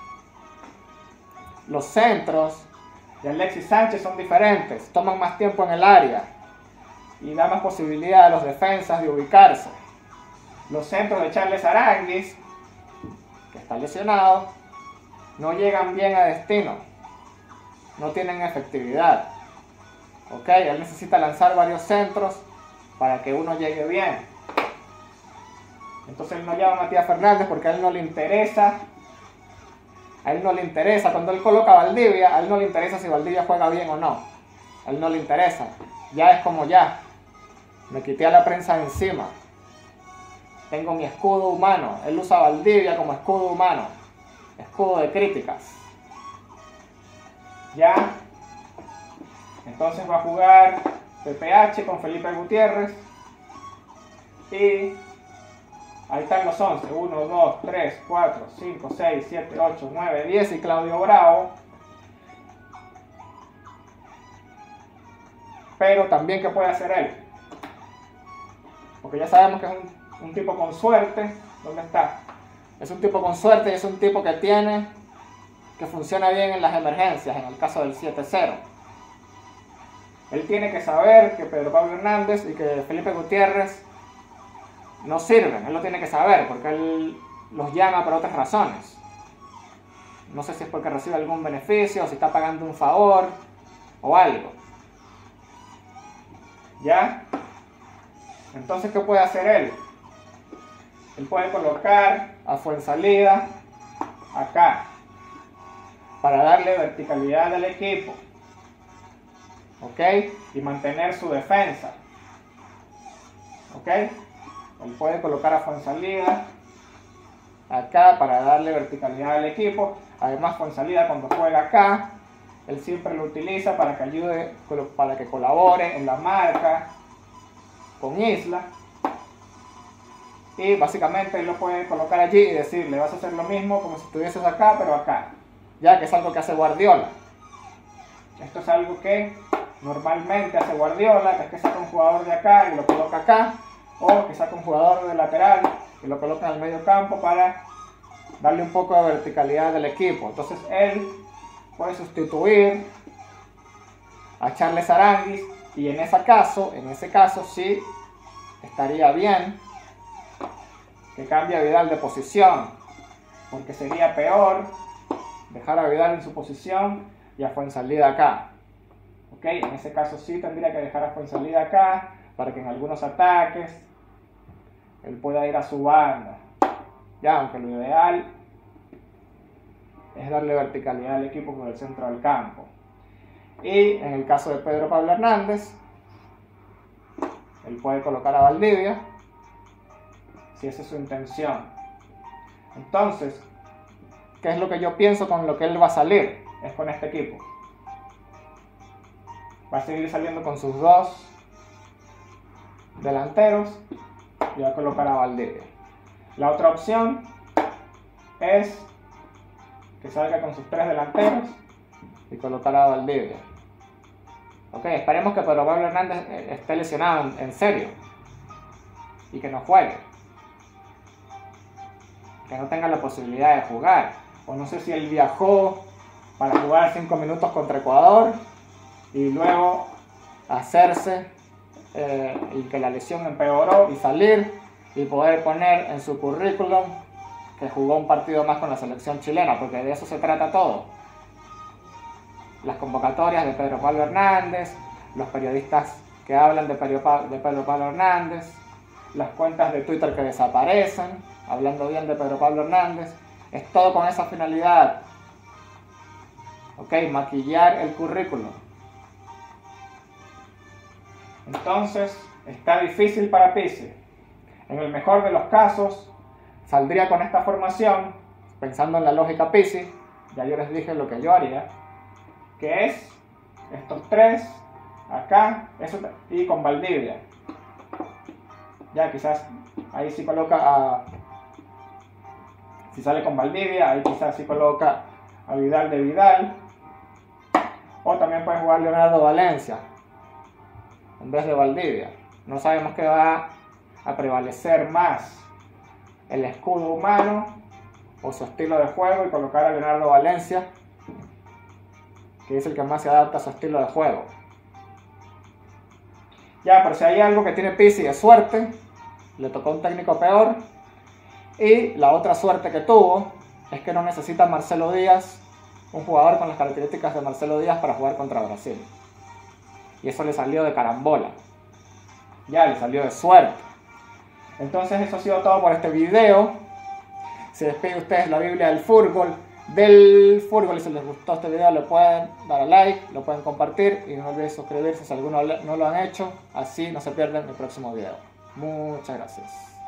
los centros de Alexis Sánchez son diferentes, toman más tiempo en el área y da más posibilidad a los defensas de ubicarse. Los centros de Charles Aranguis, que está lesionado, no llegan bien a destino, no tienen efectividad. Ok, él necesita lanzar varios centros para que uno llegue bien. Entonces él no llama a Matías Fernández porque a él no le interesa. A él no le interesa. Cuando él coloca a Valdivia, a él no le interesa si Valdivia juega bien o no. A él no le interesa. Ya es como ya. Me quité a la prensa de encima. Tengo mi escudo humano. Él usa a Valdivia como escudo humano. Escudo de críticas. Ya. Entonces va a jugar P P H con Felipe Gutiérrez. Y ahí están los once. uno, dos, tres, cuatro, cinco, seis, siete, ocho, nueve, diez y Claudio Bravo. Pero también, ¿qué puede hacer él? Porque ya sabemos que es un, un tipo con suerte. ¿Dónde está? Es un tipo con suerte y es un tipo que tiene, que funciona bien en las emergencias, en el caso del siete cero. Él tiene que saber que Pedro Pablo Hernández y que Felipe Gutiérrez no sirven. Él lo tiene que saber porque él los llama por otras razones. No sé si es porque recibe algún beneficio, o si está pagando un favor o algo. ¿Ya? Entonces, ¿qué puede hacer él? Él puede colocar a Fuenzalida acá para darle verticalidad al equipo, ¿ok? Y mantener su defensa, ¿ok? Él puede colocar a Fuenzalida acá para darle verticalidad al equipo. Además, Fuenzalida cuando juega acá, él siempre lo utiliza para que ayude, para que colabore en la marca con Isla. Y básicamente él lo puede colocar allí y decirle, vas a hacer lo mismo como si estuvieses acá, pero acá. Ya que es algo que hace Guardiola. Esto es algo que normalmente hace Guardiola, que es que saca un jugador de acá y lo coloca acá, o que saca un jugador de lateral y lo coloca en el medio campo para darle un poco de verticalidad al equipo. Entonces él puede sustituir a Charles Aranguis y en ese caso, en ese caso sí estaría bien que cambie a Vidal de posición, porque sería peor dejar a Vidal en su posición y a Fuenzalida acá. ¿Ok? En ese caso sí tendría que dejar a Fuenzalida acá para que en algunos ataques él pueda ir a su banda. Ya, aunque lo ideal es darle verticalidad al equipo por el centro del campo. Y en el caso de Pedro Pablo Hernández, él puede colocar a Valdivia si esa es su intención. Entonces, ¿qué es lo que yo pienso con lo que él va a salir? Es con este equipo. Va a seguir saliendo con sus dos delanteros y va a colocar a Valdivia. La otra opción es que salga con sus tres delanteros y colocar a Valdivia. Ok, esperemos que Pedro Pablo Hernández esté lesionado en, en serio y que no juegue, que no tenga la posibilidad de jugar, o no sé si él viajó para jugar cinco minutos contra Ecuador y luego hacerse eh, y que la lesión empeoró y salir y poder poner en su currículum que jugó un partido más con la selección chilena, porque de eso se trata todo. Las convocatorias de Pedro Pablo Hernández, los periodistas que hablan de Pedro, pa de Pedro Pablo Hernández, las cuentas de Twitter que desaparecen, hablando bien de Pedro Pablo Hernández, es todo con esa finalidad. Ok, maquillar el currículum. Entonces, está difícil para Pizzi. En el mejor de los casos, saldría con esta formación, pensando en la lógica Pizzi, ya yo les dije lo que yo haría, que es estos tres, acá, eso, y con Valdivia. Ya quizás ahí sí coloca a, si sale con Valdivia, ahí quizás sí coloca a Vidal de Vidal, o también puede jugar Leonardo Valencia en vez de Valdivia. No sabemos qué va a prevalecer más, el escudo humano o su estilo de juego, y colocar a Leonardo Valencia, que es el que más se adapta a su estilo de juego. Ya, pero si hay algo que tiene Pizzi es suerte, le tocó un técnico peor, y la otra suerte que tuvo es que no necesita Marcelo Díaz, un jugador con las características de Marcelo Díaz, para jugar contra Brasil. Y eso le salió de carambola. Ya, le salió de suerte. Entonces eso ha sido todo por este video. Se despide ustedes la Biblia del fútbol. Del fútbol, y si les gustó este video le pueden dar a like, lo pueden compartir y no olviden suscribirse si alguno no lo han hecho. Así no se pierden el próximo video. Muchas gracias.